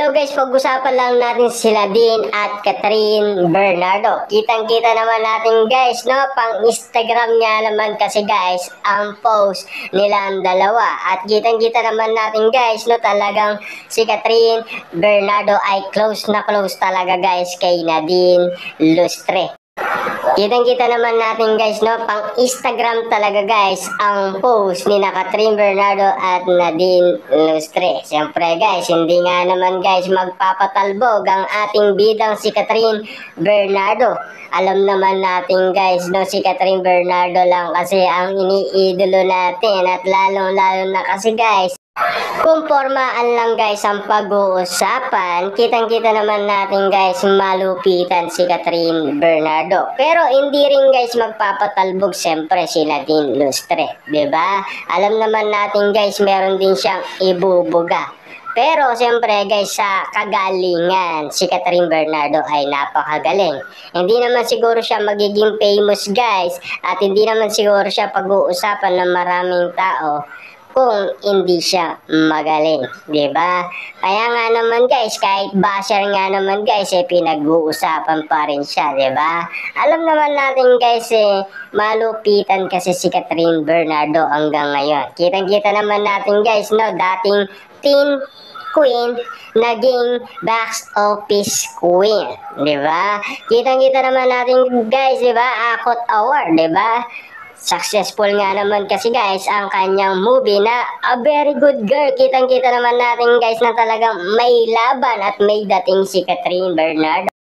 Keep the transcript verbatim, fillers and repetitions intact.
Hello guys, pag-usapan lang natin sila Dean at Catherine Bernardo. Kitang-kita naman natin guys, no? Pang Instagram nga naman kasi guys, ang post nila ang dalawa. At kitang-kita naman natin guys, no? Talagang si Catherine Bernardo ay close na close talaga guys kay Nadine Lustre. Kitang-kita naman natin guys, no? Pang Instagram talaga guys ang post ni na Catherine Bernardo at Nadine Lustre. Siyempre guys, hindi nga naman guys magpapatalbog ang ating bidang si Catherine Bernardo. Alam naman natin guys, no, si Catherine Bernardo lang kasi ang iniidolo natin at lalong-lalo na kasi guys, kung formaan lang guys ang pag-uusapan, kitang-kita naman natin guys malupitan si Catherine Bernardo. Pero hindi rin guys magpapatalbog siyempre si Nadine Lustre, diba? Alam naman natin guys meron din siyang ibubuga. Pero siyempre guys sa kagalingan, si Catherine Bernardo ay napakagaling. Hindi naman siguro siya magiging famous guys at hindi naman siguro siya pag-uusapan ng maraming tao kung hindi siya magaling, di ba? Kaya nga naman guys, kahit basher nga naman guys, eh pinag-uusapan pa rin siya, di ba? Alam naman natin guys, eh malupitan kasi si Catherine Bernardo hanggang ngayon. Kitang-kita naman natin guys, no, dating teen queen, naging box office queen, di ba? Kitang-kita naman natin guys, di ba? Akot award, di ba? Successful nga naman kasi guys ang kanyang movie na A Very Good Girl. Kitang-kita naman natin guys na talagang may laban at may dating si Catherine Bernardo.